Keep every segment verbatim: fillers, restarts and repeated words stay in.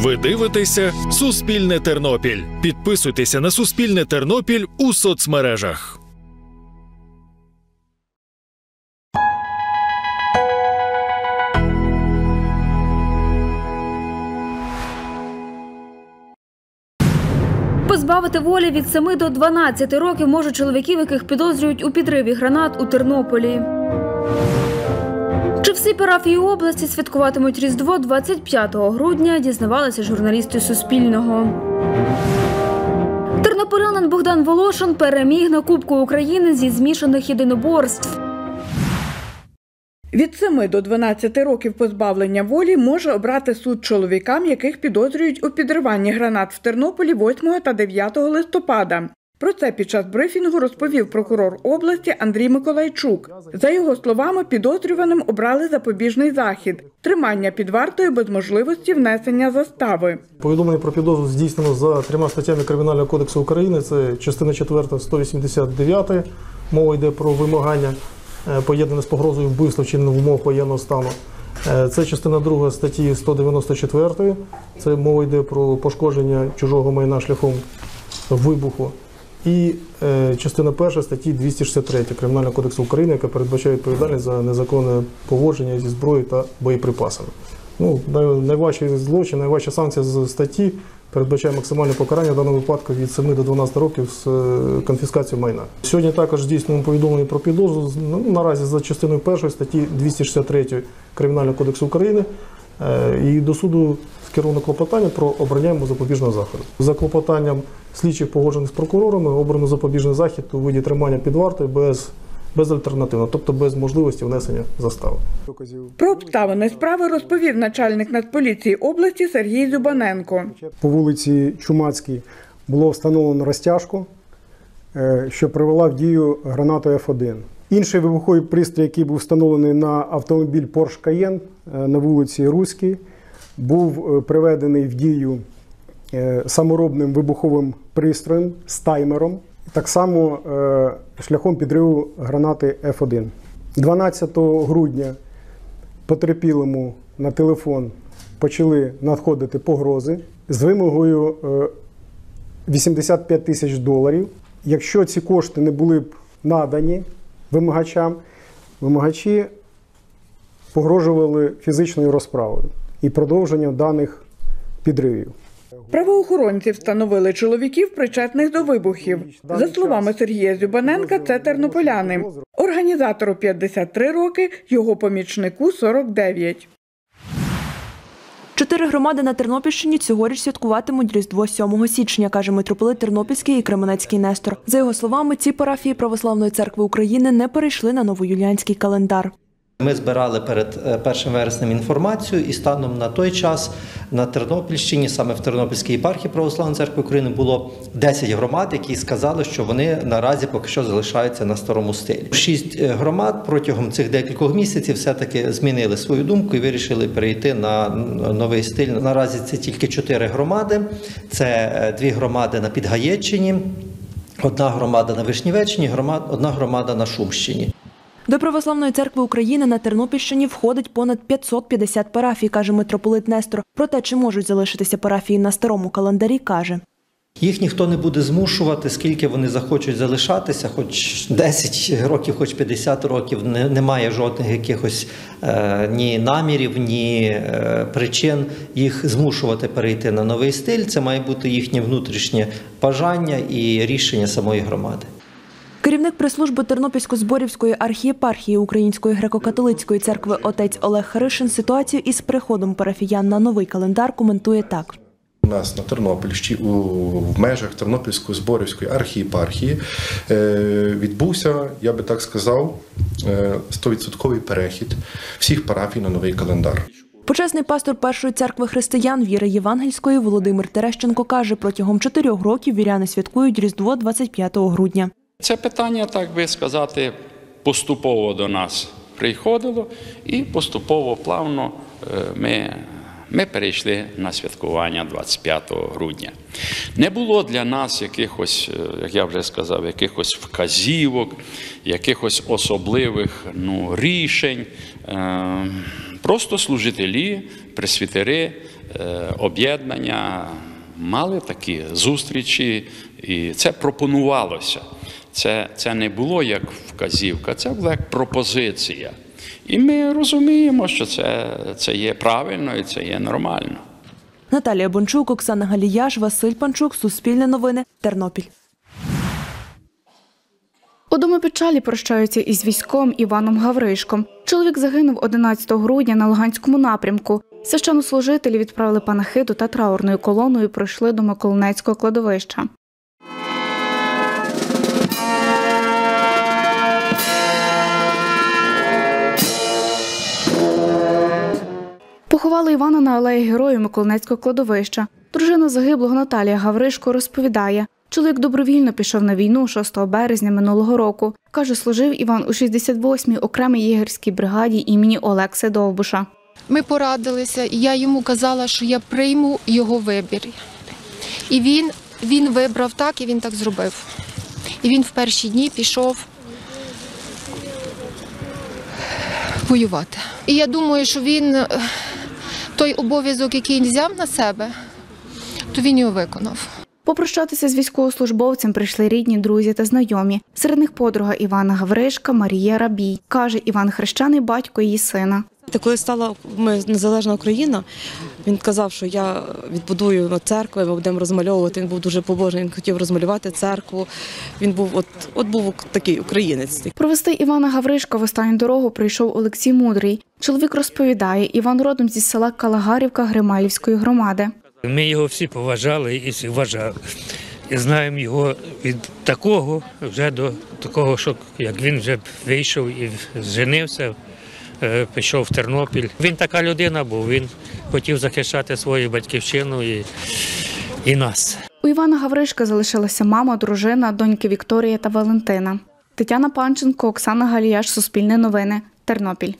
Ви дивитеся «Суспільне Тернопіль». Підписуйтеся на «Суспільне Тернопіль» у соцмережах. Позбавити волі від семи до дванадцяти років можуть чоловіків, яких підозрюють у підриві гранат у Тернополі. Чи всі парафії області святкуватимуть Різдво двадцять п'ятого грудня, дізнавалися журналісти Суспільного. Тернополянин Богдан Волошин переміг на Кубку України зі змішаних єдиноборств. Від семи до дванадцяти років позбавлення волі може обрати суд чоловікам, яких підозрюють у підриванні гранат в Тернополі восьмого та дев'ятого листопада. Про це під час брифінгу розповів прокурор області Андрій Миколайчук. За його словами, підозрюваним обрали запобіжний захід – тримання під вартою без можливості внесення застави. Повідомлення про підозру здійснено за трьома статтями Кримінального кодексу України. Це частина четверта, сто вісімдесят дев'ята. Мова йде про вимагання, поєднане з погрозою вбивства вчиненого в умовах воєнного стану. Це частина друга статті сто дев'яносто чотири. Це мова йде про пошкодження чужого майна шляхом вибуху. І е, частина перша статті двісті шістдесят три Кримінального кодексу України, яка передбачає відповідальність за незаконне поводження зі зброєю та боєприпасами. Ну, найважчий злочин, найважча санкція з статті передбачає максимальне покарання в даному випадку від семи до дванадцяти років з конфіскацією майна. Сьогодні також здійснюємо повідомлення про підозру, ну, наразі за частиною першої статті двісті шістдесят три Кримінального кодексу України. І до суду скеровано клопотання про обрання йому запобіжного заходу. За клопотанням слідчих, погоджених з прокурорами, обрано запобіжний захід у виді тримання під вартою без, безальтернативно, тобто без можливості внесення застави. Про обставини справи розповів начальник Нацполіції області Сергій Зюбаненко. По вулиці Чумацькій було встановлено розтяжку, що привела в дію гранату еф один. Інший вибуховий пристрій, який був встановлений на автомобіль Porsche Cayenne на вулиці Руській, був приведений в дію саморобним вибуховим пристроєм з таймером, так само шляхом підриву гранати еф один. дванадцятого грудня потерпілому на телефон почали надходити погрози з вимогою вісімдесят п'ять тисяч доларів. Якщо ці кошти не були б надані вимагачам, вимагачі погрожували фізичною розправою і продовженням даних підривів. Правоохоронці встановили чоловіків, причетних до вибухів. За словами Сергія Зюбаненка, це тернополяни. Організатору п'ятдесят три роки, його помічнику сорок дев'ять. Чотири громади на Тернопільщині цьогоріч святкуватимуть Різдво сьомого січня, каже митрополит Тернопільський і Кременецький Нестор. За його словами, ці парафії Православної церкви України не перейшли на новоюліанський календар. Ми збирали перед першим вереснем інформацію, і станом на той час на Тернопільщині, саме в Тернопільській єпархії Православної церкви України, було десять громад, які сказали, що вони наразі поки що залишаються на старому стилі. Шість громад протягом цих декількох місяців все-таки змінили свою думку і вирішили перейти на новий стиль. Наразі це тільки чотири громади. Це дві громади на Підгаєччині, одна громада на Вишнівеччині, одна громада на Шумщині. До Православної церкви України на Тернопільщині входить понад п'ятсот п'ятдесят парафій, каже митрополит Нестор. Про те, чи можуть залишитися парафії на старому календарі, каже. Їх ніхто не буде змушувати, скільки вони захочуть залишатися, хоч десять років, хоч п'ятдесят років. Немає жодних якихось е, ні намірів, ні е, причин їх змушувати перейти на новий стиль. Це має бути їхнє внутрішнє бажання і рішення самої громади. Керівник прес-служби Тернопільсько-Зборівської архієпархії Української греко-католицької церкви отець Олег Харишин ситуацію із переходом парафіян на новий календар коментує так. У нас на Тернопільщині, в межах Тернопільсько-Зборівської архієпархії відбувся, я би так сказав, сто відсотків перехід всіх парафій на новий календар. Почесний пастор Першої церкви християн віри євангельської Володимир Терещенко каже, протягом чотирьох років віряни святкують Різдво двадцять п'ятого грудня. Це питання, так би сказати, поступово до нас приходило і поступово, плавно ми, ми перейшли на святкування двадцять п'ятого грудня. Не було для нас якихось, як я вже сказав, якихось вказівок, якихось особливих ну, рішень. просто служителі, пресвітери, об'єднання мали такі зустрічі, і це пропонувалося. Це, це не було як вказівка, це була як пропозиція. І ми розуміємо, що це, це є правильно і це є нормально. Наталія Бончук, Оксана Галіяш, Василь Панчук, Суспільне новини, Тернопіль. У Домопечалі прощаються із військовим Іваном Гавришком. Чоловік загинув одинадцятого грудня на Луганському напрямку. Священнослужителі відправили панахиду та траурною колоною пройшли до Миколинецького кладовища. Поховали Івана на алеї Героїв Миколинецького кладовища. Дружина загиблого Наталія Гавришко розповідає, чоловік добровільно пішов на війну шостого березня минулого року. Каже, служив Іван у шістдесят восьмій окремій єгерській бригаді імені Олекси Довбуша. Ми порадилися, і я йому казала, що я прийму його вибір. І він, він вибрав так, і він так зробив. І він в перші дні пішов воювати. І я думаю, що він той обов'язок, який він взяв на себе, то він його виконав. Попрощатися з військовослужбовцем прийшли рідні, друзі та знайомі. Серед них подруга Івана Гавришка Марія Рабій. Каже, Іван хрещений батько її сина. Коли стала незалежна Україна, він казав, що я відбудую церкву, ми будемо розмальовувати. Він був дуже побожний, він хотів розмалювати церкву. Він був, от, от був такий українець. Провести Івана Гавришка в останню дорогу прийшов Олексій Мудрий. Чоловік розповідає, Іван родом зі села Калагарівка Грималівської громади. Ми його всі поважали і всі вважали. І знаємо його від такого вже до такого, що як він вже вийшов і женився, пішов в Тернопіль. Він така людина був, він хотів захищати свою батьківщину і, і нас. У Івана Гавришка залишилася мама, дружина, доньки Вікторія та Валентина. Тетяна Панченко, Оксана Галіяш, Суспільне новини, Тернопіль.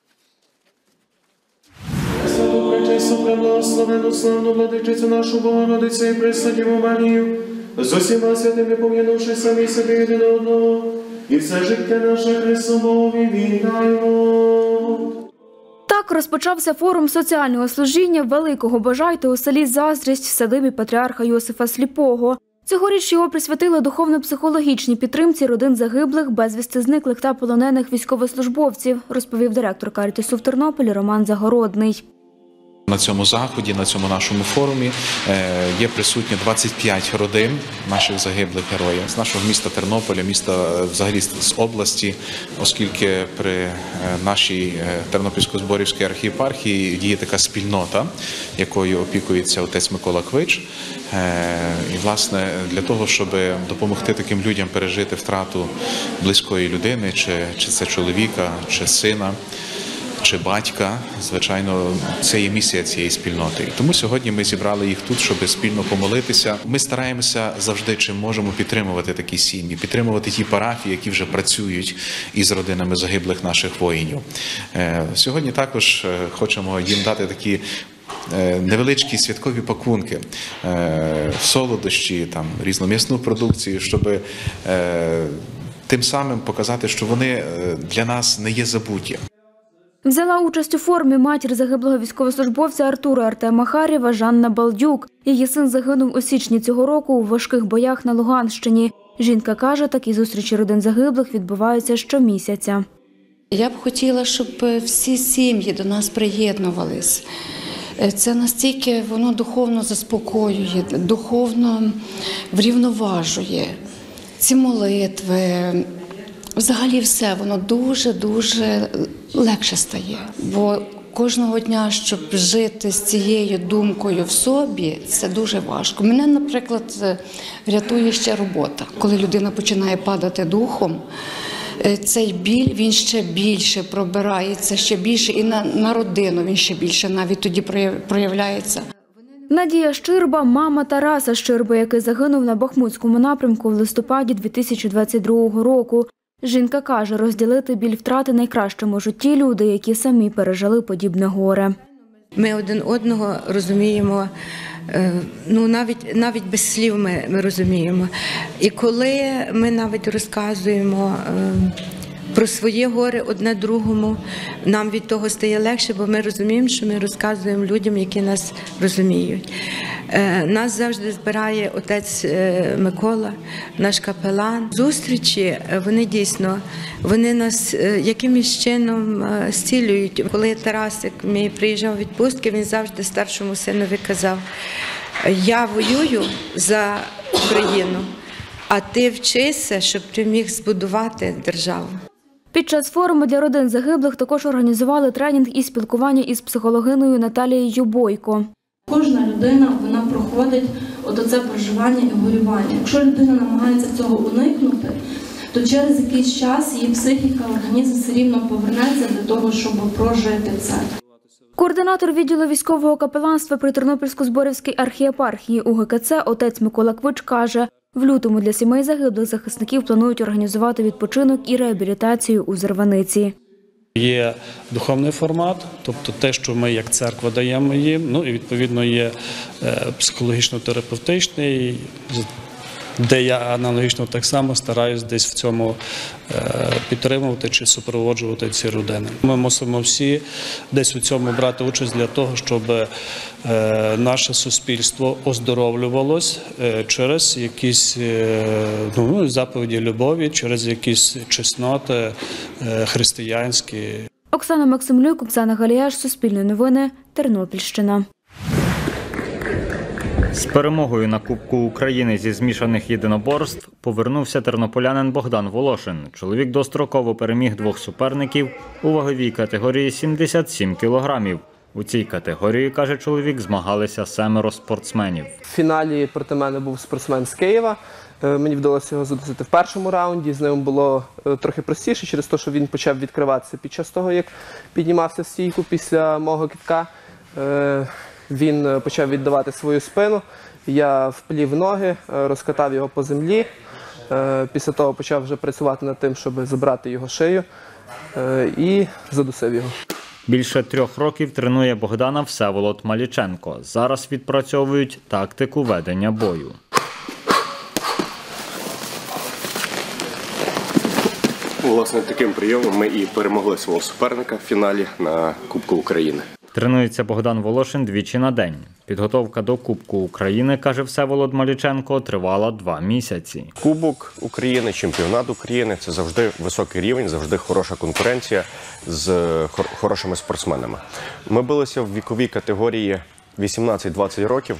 Благословену славну владичицю нашу Богородицю і Пресвятіву Марію, з усіма святими пом'янувши самі себе один одного, і все життя наше Христові віддаємо. Так розпочався форум соціального служіння Великого Бажайте у селі Заздрість в садибі патріарха Йосифа Сліпого. Цьогоріч його присвятили духовно-психологічній підтримці родин загиблих, безвісти зниклих та полонених військовослужбовців, розповів директор Карітасу в Тернополі Роман Загородний. На цьому заході, на цьому нашому форумі є присутні двадцять п'ять родин наших загиблих героїв з нашого міста Тернополя, міста взагалі з області, оскільки при нашій Тернопільсько-Зборівській архієпархії діє така спільнота, якою опікується отець Микола Квич. І, власне, для того, щоб допомогти таким людям пережити втрату близької людини, чи, чи це чоловіка, чи сина, чи батька, звичайно, це є місія цієї спільноти. І тому сьогодні ми зібрали їх тут, щоб спільно помолитися. Ми стараємося завжди, чим можемо, підтримувати такі сім'ї, підтримувати ті парафії, які вже працюють із родинами загиблих наших воїнів. Сьогодні також хочемо їм дати такі невеличкі святкові пакунки, солодощі, там, різном'ясну продукцію, щоб тим самим показати, що вони для нас не є забуті. Взяла участь у форумі матір загиблого військовослужбовця Артура Артема Харєва Жанна Балдюк. Її син загинув у січні цього року у важких боях на Луганщині. Жінка каже, такі зустрічі родин загиблих відбуваються щомісяця. Я б хотіла, щоб всі сім'ї до нас приєднувались. Це настільки воно духовно заспокоює, духовно врівноважує. Ці молитви, взагалі все, воно дуже-дуже легше стає. Бо кожного дня, щоб жити з цією думкою в собі, це дуже важко. Мене, наприклад, рятує ще робота. Коли людина починає падати духом, цей біль, він ще більше пробирається, ще більше, і на, на родину він ще більше навіть тоді проявляється. Надія Щирба – мама Тараса Щирби, який загинув на Бахмутському напрямку в листопаді дві тисячі двадцять другого року. Жінка каже, розділити біль втрати найкраще можуть ті люди, які самі пережили подібне горе. Ми один одного розуміємо, ну навіть, навіть без слів ми, ми розуміємо. І коли ми навіть розказуємо про своє горе одне другому. Нам від того стає легше, бо ми розуміємо, що ми розказуємо людям, які нас розуміють. Нас завжди збирає отець Микола, наш капелан. Зустрічі, вони дійсно, вони нас якимось чином зцілюють. Коли Тарасик мій приїжджав у відпустки, він завжди старшому синові казав: я воюю за Україну, а ти вчися, щоб ти міг збудувати державу. Під час форуму для родин загиблих також організували тренінг і спілкування із психологиною Наталією Бойко. Кожна людина, вона проходить оце проживання і горювання. Якщо людина намагається цього уникнути, то через якийсь час її психіка, організм все рівно повернеться для того, щоб прожити це. Координатор відділу військового капеланства при Тернопільсько-Зборівській архієпархії У Ге Ке Це отець Микола Квич каже, в лютому для сімей загиблих захисників планують організувати відпочинок і реабілітацію у Зарваниці. Є духовний формат, тобто те, що ми як церква даємо їм, ну і відповідно є психологічно-терапевтичний, де я аналогічно так само стараюсь десь в цьому підтримувати чи супроводжувати ці родини. Ми мусимо всі десь у цьому брати участь для того, щоб наше суспільство оздоровлювалось через якісь ну, заповіді любові, через якісь чесноти християнські. Оксана Максимлюк, Оксана Галіяш, Суспільне новини, Тернопільщина. З перемогою на Кубку України зі змішаних єдиноборств повернувся тернополянин Богдан Волошин. Чоловік достроково переміг двох суперників у ваговій категорії сімдесят сім кілограмів. У цій категорії, каже чоловік, змагалися семеро спортсменів. В фіналі проти мене був спортсмен з Києва. Мені вдалося його задушити в першому раунді. З ним було трохи простіше через те, що він почав відкриватися під час того, як піднімався в стійку після мого кидка. Він почав віддавати свою спину, я вплів ноги, розкатав його по землі, після того почав вже працювати над тим, щоб забрати його шию і задусив його. Більше трьох років тренує Богдана Всеволод Маліченко. Зараз відпрацьовують тактику ведення бою. Власне, таким прийомом ми і перемогли свого суперника в фіналі на Кубку України. Тренується Богдан Волошин двічі на день. Підготовка до Кубку України, каже Всеволод Маліченко, тривала два місяці. Кубок України, чемпіонат України – це завжди високий рівень, завжди хороша конкуренція з хорошими спортсменами. Ми билися в віковій категорії вісімнадцять-двадцять років.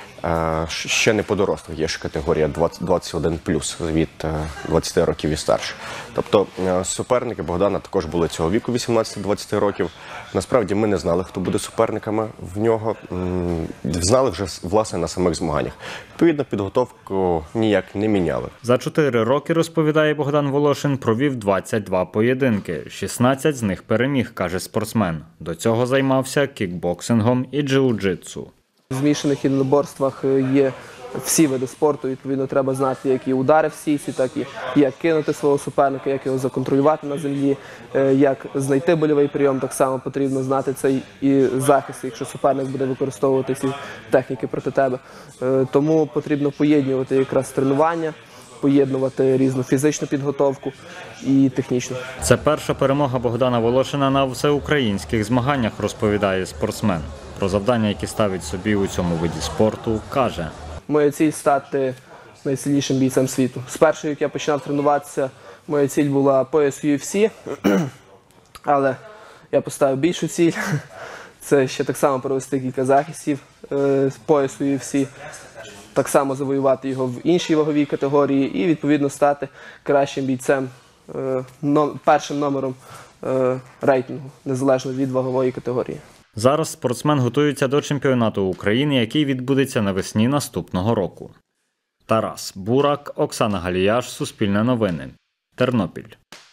Ще не по дорослих, є ж категорія двадцять один плюс, від двадцяти років і старше. Тобто суперники Богдана також були цього віку, вісімнадцять-двадцять років. Насправді ми не знали, хто буде суперниками в нього. Знали вже, власне, на самих змаганнях. Відповідно, підготовку ніяк не міняли. За чотири роки, розповідає Богдан Волошин, провів двадцять два поєдинки. шістнадцять з них переміг, каже спортсмен. До цього займався кікбоксингом і джиу-джитсу. В змішаних єдиноборствах є всі види спорту, відповідно, треба знати, як і удари в сітці, так і як кинути свого суперника, як його законтролювати на землі, як знайти больовий прийом, так само потрібно знати цей і захист, якщо суперник буде використовувати ці техніки проти тебе. Тому потрібно поєднувати якраз тренування, поєднувати різну фізичну підготовку і технічну. Це перша перемога Богдана Волошина на всеукраїнських змаганнях, розповідає спортсмен. Про завдання, які ставить собі у цьому виді спорту, каже. Моя ціль – стати найсильнішим бійцем світу. Спершу, як я починав тренуватися, моя ціль була пояс ю еф сі, але я поставив більшу ціль. Це ще так само провести кілька захистів з поясу ю еф сі, так само завоювати його в іншій ваговій категорії і, відповідно, стати кращим бійцем, першим номером рейтингу, незалежно від вагової категорії. Зараз спортсмен готується до чемпіонату України, який відбудеться навесні наступного року. Тарас Бурак, Оксана Галіяш, Суспільне новини, Тернопіль.